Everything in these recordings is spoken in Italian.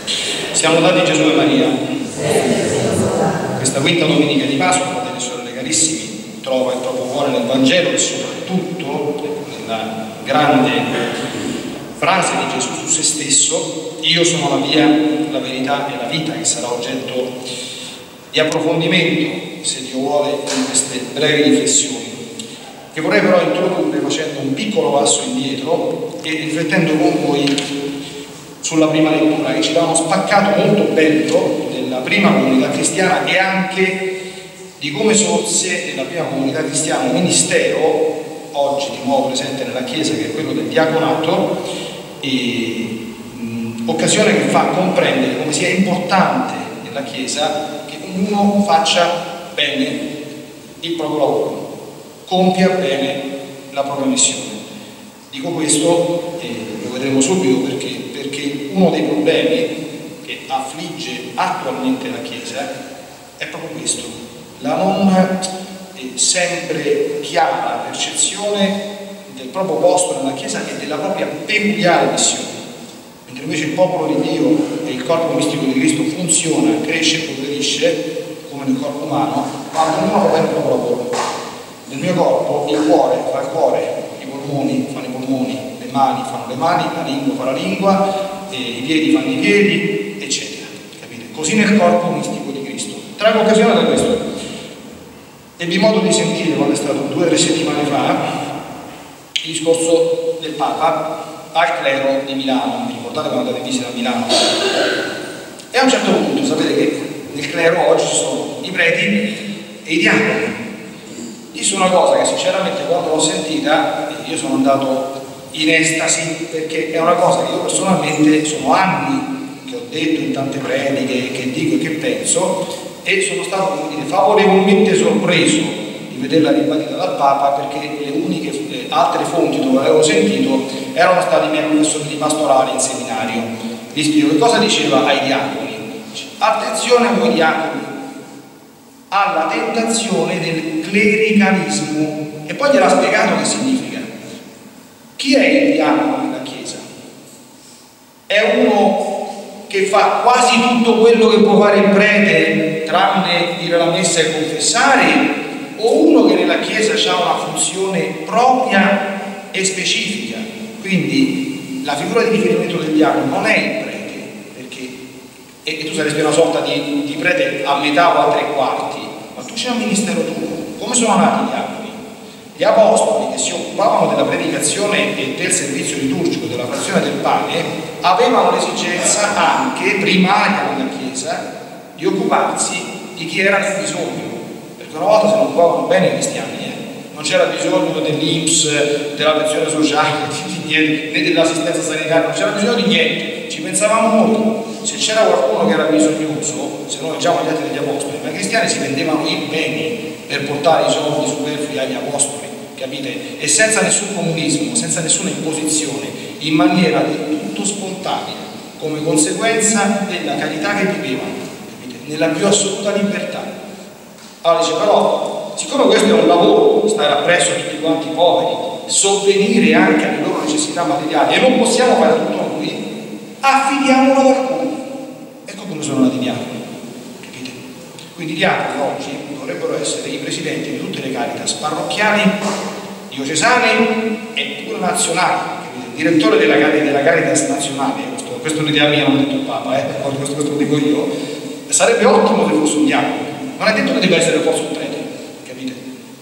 Siamo lodati Gesù e Maria. Questa quinta domenica di Pasqua, fratelli e sorelle carissimi, trova il proprio cuore nel Vangelo e soprattutto nella grande frase di Gesù su se stesso: io sono la via, la verità e la vita, che sarà oggetto di approfondimento, se Dio vuole, in queste brevi riflessioni, che vorrei però introdurre facendo un piccolo passo indietro e riflettendo con voi sulla prima lettura, che ci dà uno spaccato molto bello della prima comunità cristiana e anche di come sorse nella prima comunità cristiana un ministero oggi di nuovo presente nella Chiesa, che è quello del diaconato, e occasione che fa comprendere come sia importante nella Chiesa che ognuno faccia bene il proprio lavoro, compia bene la propria missione. Dico questo e lo vedremo subito perché uno dei problemi che affligge attualmente la Chiesa è proprio questo: la non sempre chiara percezione del proprio posto nella Chiesa e della propria peculiare missione. Mentre invece il popolo di Dio e il corpo mistico di Cristo funziona, cresce e progredisce come nel corpo umano quando ognuno fa bene il proprio lavoro. Nel mio corpo il cuore fa il cuore, i polmoni fanno i polmoni, le mani fanno le mani, la lingua fa la lingua, i piedi fanno i piedi, eccetera. Capite? Così nel corpo mistico di Cristo. Traggo occasione da questo. Ebbi modo di sentire, quando è stato 2 o 3 settimane fa, il discorso del Papa al clero di Milano. Vi ricordate quando andate in visita a Milano? E a un certo punto sapete che nel clero oggi ci sono i preti e i diaconi. Disse una cosa che sinceramente quando l'ho sentita io sono andato in estasi, perché è una cosa che io personalmente sono anni che ho detto in tante prediche, che dico e che penso, e sono stato, come dire, favorevolmente sorpreso di vederla ribadita dal Papa, perché le uniche altre fonti dove avevo sentito erano stati i miei professori di pastorale in seminario. Vi spiego che cosa diceva ai diaconi. Attenzione a voi diaconi alla tentazione del clericalismo, e poi gliel'ha spiegato che significa. Chi è il diacono nella Chiesa? È uno che fa quasi tutto quello che può fare il prete tranne dire la messa e confessare, o uno che nella Chiesa ha una funzione propria e specifica? Quindi la figura di riferimento del diacono non è il prete, perché e tu saresti una sorta di prete a metà o a 3/4, ma tu c'è un ministero tuo. Come sono nati i diaconi? Gli apostoli, che si occupavano della predicazione e del servizio liturgico, della frazione del pane, avevano l'esigenza anche primaria nella Chiesa di occuparsi di chi era nel bisogno, perché una volta se ne occupavano bene i cristiani, non c'era bisogno dell'INPS, della pensione sociale, né dell'assistenza sanitaria, non c'era bisogno di niente, ci pensavamo molto. Se c'era qualcuno che era bisognoso, se noi leggiamo gli Atti degli Apostoli, ma i cristiani si vendevano i beni per portare i soldi superflui agli apostoli, capite? E senza nessun comunismo, senza nessuna imposizione, in maniera del tutto spontanea, come conseguenza della carità che vivevano, capite? Nella più assoluta libertà. Allora dice, però, siccome questo è un lavoro, stare appresso a tutti quanti i poveri, sovvenire anche alle loro necessità materiali, e non possiamo fare tutto noi, affidiamolo ad alcuni. Ecco come sono nati i diaconi, capite? Quindi i diaconi oggi dovrebbero essere i presidenti di tutte le caritas parrocchiali, diocesane e pure nazionali, capite? Il direttore della Caritas nazionale, questo è un'idea mia, non l'ha detto il Papa, questo lo dico io, sarebbe ottimo se fosse un diacono, non è detto che debba essere forse un prete, capite?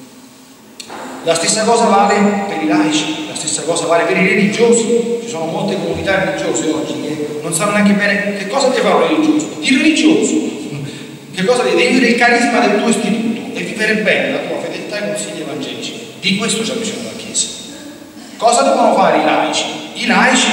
La stessa cosa vale per i laici, la stessa cosa vale per i religiosi. Ci sono molte comunità religiose oggi che non sanno neanche bene che cosa deve fare un religioso. Il religioso, che cosa devi vivere il carisma del tuo istituto e vivere bene la tua fedeltà ai consigli evangelici. Di questo c'è bisogno la Chiesa. Cosa devono fare i laici? I laici,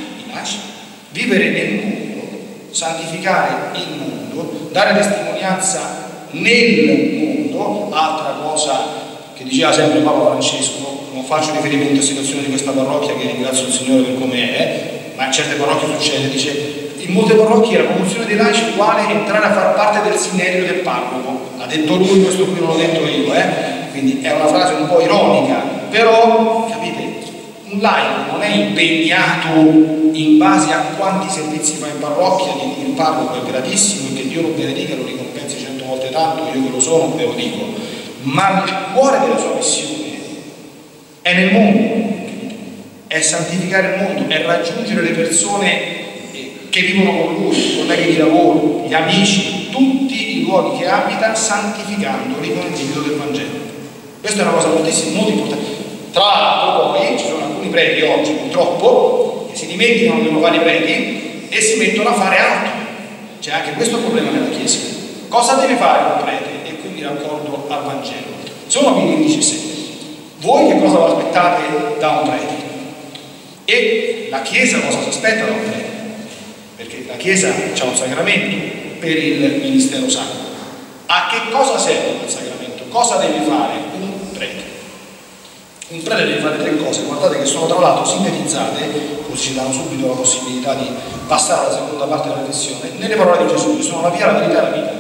vivere nel mondo, santificare il mondo, dare testimonianza nel mondo. Altra cosa che diceva sempre Papa Francesco, non faccio riferimento a situazioni di questa parrocchia, che ringrazio il Signore per come è, ma in certe parrocchie succede, dice, in molte parrocchie la promozione dei laici uguale entrare a far parte del sinerio del parroco. L'ha detto lui, questo qui non l'ho detto io, quindi è una frase un po' ironica, però capite, Un laico non è impegnato in base a quanti servizi fa in parrocchia di dire il parroco è gratissimo e che Dio lo benedica e lo ricompensi 100 volte tanto, io che lo sono ve lo dico, ma il cuore della sua missione è nel mondo, è santificare il mondo, è raggiungere le persone che vivono con lui, i colleghi di lavoro, gli amici, tutti i luoghi che abita, santificandoli con il debito del Vangelo. Questa è una cosa molto importante. Tra l'altro poi ci sono alcuni preti oggi purtroppo che si dimenticano che devono fare i preti e si mettono a fare altro. C'è anche questo problema nella Chiesa. Cosa deve fare un prete? E qui mi raccordo al Vangelo. Sono Pillini 17. Voi che cosa vi aspettate da un prete? E la Chiesa cosa si aspetta da un prete? Perché la Chiesa ha un sacramento per il ministero sacro. A che cosa serve quel sacramento? Cosa deve fare un prete? Un prete deve fare 3 cose, guardate che sono tra l'altro sintetizzate, così ci danno subito la possibilità di passare alla seconda parte della riflessione, nelle parole di Gesù, che sono la via, la verità e la vita.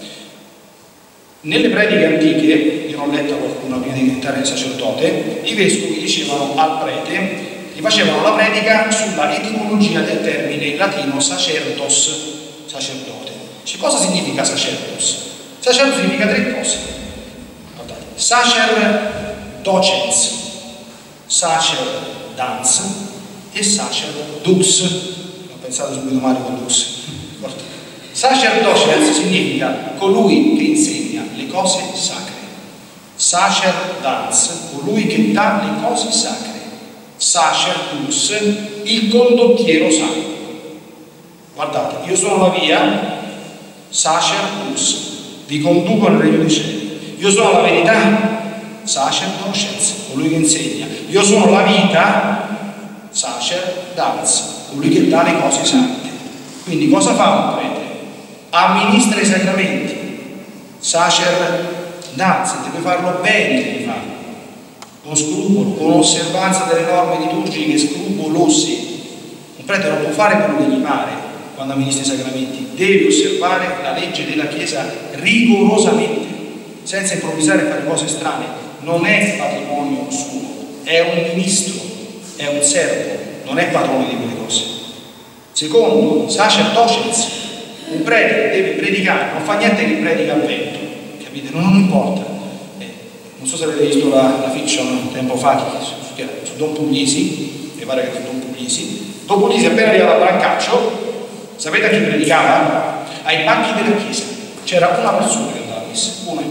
Nelle prediche antiche, io non ho letto qualcuna prima di diventare sacerdote, i vescovi dicevano al prete, gli facevano la predica sulla etimologia del termine latino sacerdos, sacerdote. Cioè, cosa significa sacerdos? Sacerdos significa 3 cose. Guardate, sacer docens, sacer dans e sacer dux. Ho pensato subito Mario con dux. Sacer docens significa colui che insegna le cose sacre. Sacer dans, colui che dà le cose sacre. Sacer dux, il condottiero sacro. Guardate, io sono la via, sacer dux, vi conduco nel regno dei cieli. Io sono la verità, sacer docens, colui che insegna. Io sono la vita, sacer dans, colui che dà le cose sante. Quindi cosa fa un prete? Amministra i sacramenti, sacer dans, deve farlo bene, deve farlo con scrupolo, con osservanza delle norme liturgiche scrupolose. Un prete non può fare quello che gli pare quando amministra i sacramenti, deve osservare la legge della Chiesa rigorosamente, senza improvvisare e fare cose strane. Non è patrimonio suo, è un ministro, è un servo, non è padrone di quelle cose. Secondo, sacer docens, un prete deve predicare, non fa niente che predica al vento, capite? Non importa. Non so se avete visto la fiction tempo fa su Don Puglisi, mi pare che fu Don Puglisi. Don Puglisi appena arrivava a Brancaccio, sapete a chi predicava? Ai banchi della chiesa. C'era una persona che andava a messa, una.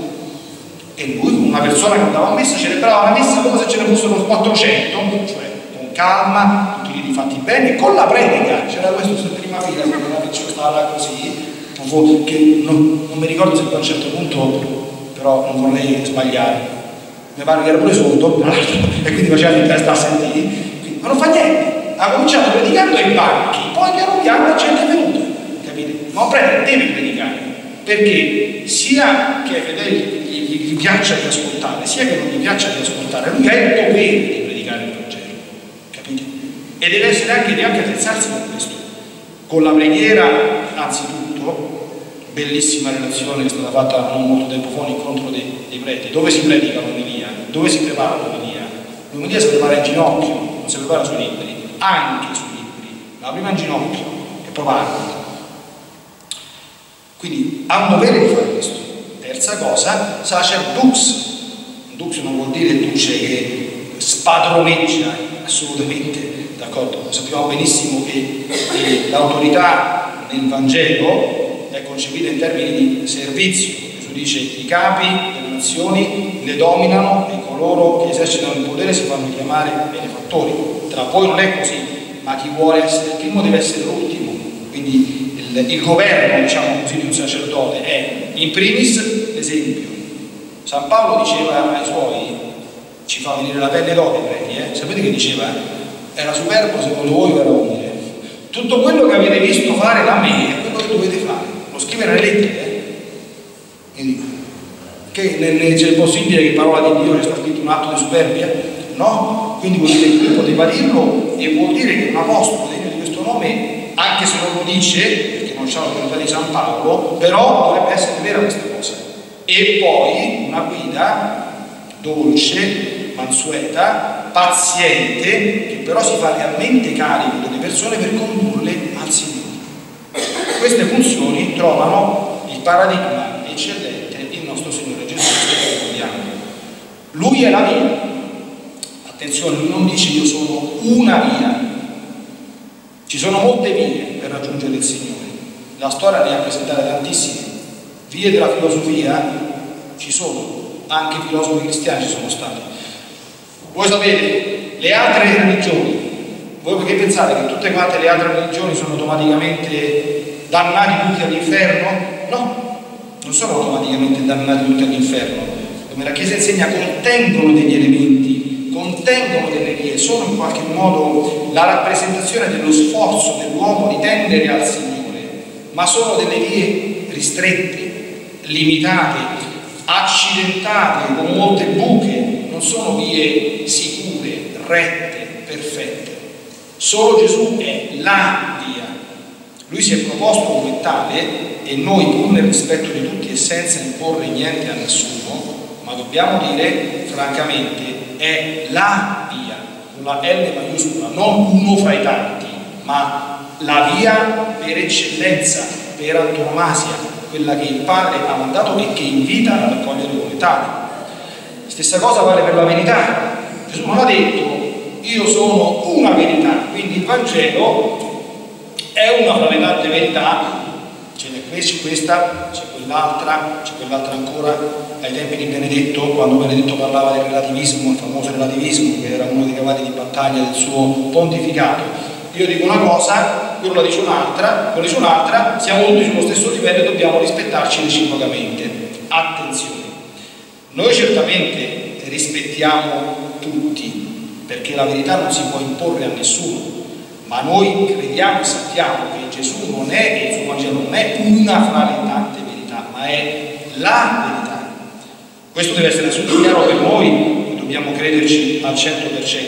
E lui, una persona che andava a messa, celebrava la messa come se ce ne fossero 400, cioè con calma, tutti li fatti bene, con la predica. C'era questo in prima fila, una fiction stava là così, che non mi ricordo se a un certo punto, però non vorrei sbagliare. Mi pare che era pure sordo, e quindi faceva in testa a sentire, ma non fa niente, ha cominciato predicando ai banchi, poi piano piano la gente è venuta, capite? Ma un prete deve predicare, perché sia che ai fedeli gli piaccia di ascoltare, sia che non gli piaccia di ascoltare, lui ha il dovere di predicare il Vangelo, capite? E deve essere anche attrezzarsi per questo, con la preghiera anzitutto. Bellissima relazione che è stata fatta non molto tempo fa, un incontro dei preti. Dove si predica l'omelia? Dove si prepara l'omelia? L'omelia si prepara in ginocchio, non si prepara sui libri, anche sui libri, ma prima in ginocchio e poi parla. Quindi ha un dovere di fare questo. Terza cosa, sacer dux. Dux non vuol dire duce che spadroneggia, assolutamente, d'accordo? Sappiamo benissimo che l'autorità nel Vangelo è concepita in termini di servizio. Gesù dice: i capi delle nazioni le dominano e coloro che esercitano il potere si fanno chiamare benefattori. Tra voi non è così, ma chi vuole essere il primo deve essere l'ultimo. Quindi il governo, diciamo così, di un sacerdote è in primis l'esempio. San Paolo diceva ai suoi, ci fa venire la pelle d'oca, sapete che diceva? Era superbo secondo voi o era umile? Tutto quello che avete visto fare da me è quello che dovete fare. Lo scrive nelle lettere, che c'è possibile che in parola di Dio sia scritto un atto di superbia? No, quindi vuol dire che lui poteva dirlo, e vuol dire che un apostolo degno di questo nome, anche se non lo dice, perché non c'è l'autorità di San Paolo, però dovrebbe essere vera questa cosa. E poi una guida dolce, mansueta, paziente, che però si fa realmente carico delle persone per condurle al Signore. Queste funzioni trovano il paradigma eccellente il nostro Signore Gesù, che ricordiamo. Lui è la via. Attenzione, lui non dice io sono una via. Ci sono molte vie per raggiungere il Signore. La storia ne ha presentate tantissime. Vie della filosofia ci sono, anche filosofi cristiani ci sono stati. Voi sapete, le altre religioni, voi che pensate che tutte quante le altre religioni sono automaticamente dannati tutti all'inferno? No, non sono automaticamente dannati tutti all'inferno. Come la Chiesa insegna, contengono degli elementi, contengono delle vie, sono in qualche modo la rappresentazione dello sforzo dell'uomo di tendere al Signore, ma sono delle vie ristrette, limitate, accidentate, con molte buche, non sono vie sicure, rette, perfette. Solo Gesù è la via. Lui si è proposto come tale e noi, pur nel rispetto di tutti e senza imporre niente a nessuno, ma dobbiamo dire francamente, è la via, con la L maiuscola, non uno fra i tanti, ma la via per eccellenza, per antonomasia, quella che il Padre ha mandato e che invita ad accogliere come tale. Stessa cosa vale per la verità. Gesù non ha detto io sono una verità, quindi il Vangelo è una fra le tante verità, ce n'è questa, c'è quell'altra ancora. Ai tempi di Benedetto, quando Benedetto parlava del relativismo, il famoso relativismo, che era uno dei cavalli di battaglia del suo pontificato, io dico una cosa, quello la dice un'altra, siamo tutti sullo stesso livello e dobbiamo rispettarci reciprocamente. Attenzione, noi certamente rispettiamo tutti, perché la verità non si può imporre a nessuno, ma noi crediamo e sappiamo che Gesù non è, e il suo Vangelo non è una fra le tante verità, ma è la verità. Questo deve essere assolutamente chiaro per noi, dobbiamo crederci al 100%,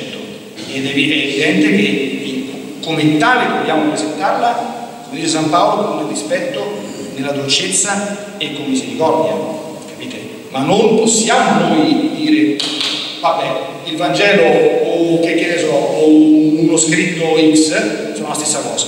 ed è evidente che come tale dobbiamo presentarla, come dice San Paolo, con il rispetto, nella dolcezza e con misericordia, capite? Ma non possiamo noi dire vabbè, il Vangelo o che ne so, o uno scritto X sono la stessa cosa.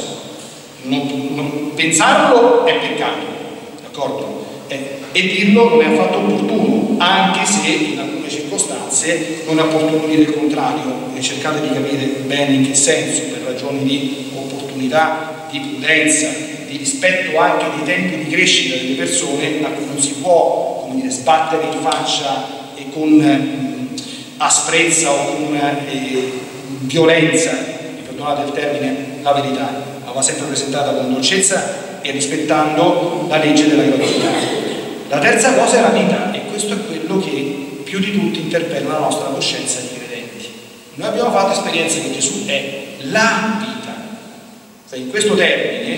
Pensarlo è peccato, d'accordo? E dirlo non è affatto opportuno, anche se in alcune circostanze non è opportuno dire il contrario, e cercate di capire bene in che senso, per ragioni di opportunità, di prudenza, di rispetto anche dei tempi di crescita delle persone, a cui non si può, come dire, sbattere in faccia e con asprezza o con violenza, perdonate il termine, la verità, ma va sempre presentata con dolcezza e rispettando la legge della gratuità. La terza cosa è la vita, e questo è quello che più di tutti interpella la nostra coscienza di credenti. Noi abbiamo fatto esperienza che Gesù è la vita. Cioè, in questo termine,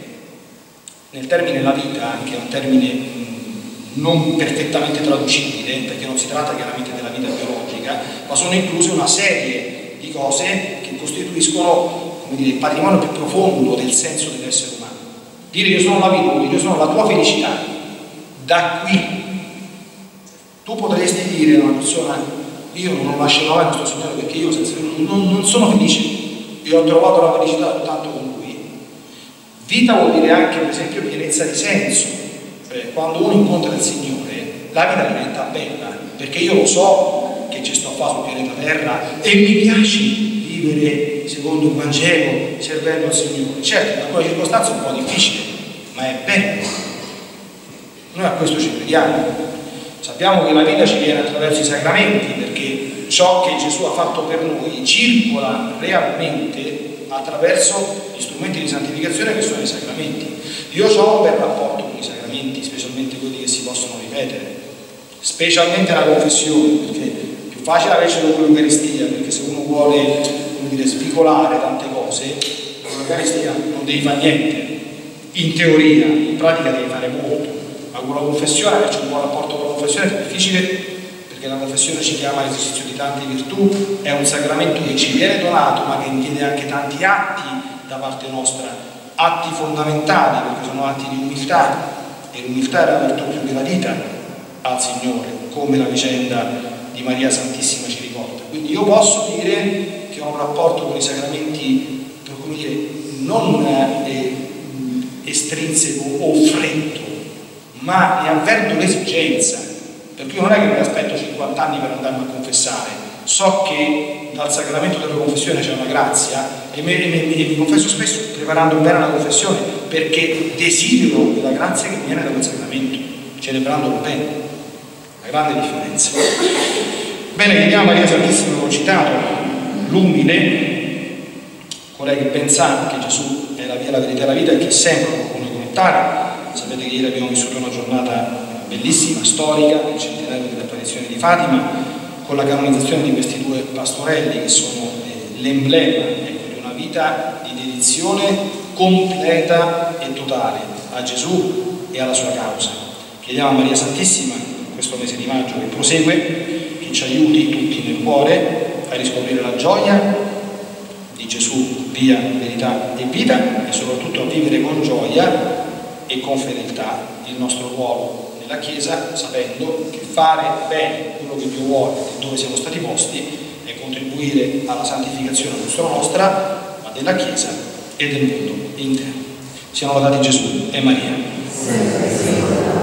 nel termine la vita, anche è un termine non perfettamente traducibile, perché non si tratta chiaramente della vita biologica, ma sono incluse una serie di cose che costituiscono, come dire, il patrimonio più profondo del senso dell'essere umano. Dire io sono la vita, io sono la tua felicità. Da qui tu potresti dire a una persona io non lascerò mai questo Signore perché io senza lui non sono felice, io ho trovato la felicità soltanto con Lui. Vita vuol dire anche per esempio pienezza di senso, cioè quando uno incontra il Signore la vita diventa bella, perché io lo so che ci sto a fare sul pianeta Terra e mi piace vivere secondo il Vangelo servendo al Signore. Certo, in alcune circostanze è un po' difficile, ma è bello. Noi a questo ci crediamo, sappiamo che la vita ci viene attraverso i sacramenti, perché ciò che Gesù ha fatto per noi circola realmente attraverso gli strumenti di santificazione che sono i sacramenti. Io ho un bel rapporto con i sacramenti, specialmente quelli che si possono ripetere, specialmente la confessione, perché è più facile avercelo con l'Eucaristia, perché se uno vuole, come dire, svicolare tante cose, con l'Eucaristia non devi fare niente, in teoria, in pratica devi fare molto. Ma con la confessione, averci un buon rapporto con la confessione è più difficile, perché la confessione ci chiama all'esercizio di tante virtù, è un sacramento che ci viene donato, ma che richiede anche tanti atti da parte nostra, atti fondamentali, perché sono atti di umiltà, e l'umiltà è la virtù più gradita al Signore, come la vicenda di Maria Santissima ci ricorda. Quindi io posso dire che ho un rapporto con i sacramenti, come dire, non estrinseco o freddo, ma ne avverto l'esigenza, per cui non è che mi aspetto 50 anni per andarmi a confessare, so che dal sacramento della confessione c'è una grazia e mi confesso spesso preparando bene la confessione, perché desidero la grazia che viene da quel sacramento, celebrandolo bene. La grande differenza. Bene, chiediamo a Maria Santissima, ho citato, l'umile, colei che ben sa che Gesù è la via, la verità e la vita e che sempre lo vuole connettare. Sapete che ieri abbiamo vissuto una giornata bellissima, storica, il centenario dell'apparizione di Fatima, con la canonizzazione di questi due pastorelli che sono l'emblema di una vita di dedizione completa e totale a Gesù e alla sua causa. Chiediamo a Maria Santissima, in questo mese di maggio che prosegue, che ci aiuti tutti nel cuore a riscoprire la gioia di Gesù, via, verità e vita, e soprattutto a vivere con gioia e con fedeltà il nostro ruolo nella Chiesa, sapendo che fare bene quello che Dio vuole e dove siamo stati posti è contribuire alla santificazione non solo nostra, ma della Chiesa e del mondo intero. Siano lodati Gesù e Maria.